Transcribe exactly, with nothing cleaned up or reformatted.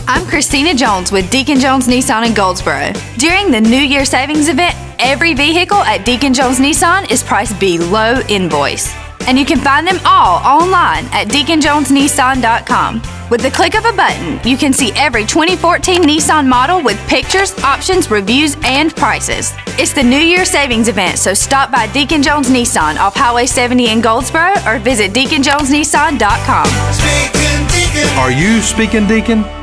I'm Christina Jones with Deacon Jones Nissan in Goldsboro. During the New Year Savings event, every vehicle at Deacon Jones Nissan is priced below invoice. And you can find them all online at deacon jones nissan dot com. With the click of a button, you can see every twenty fourteen Nissan model with pictures, options, reviews, and prices. It's the New Year Savings event, so stop by Deacon Jones Nissan off Highway seventy in Goldsboro or visit deacon jones nissan dot com. Are you speaking, Deacon?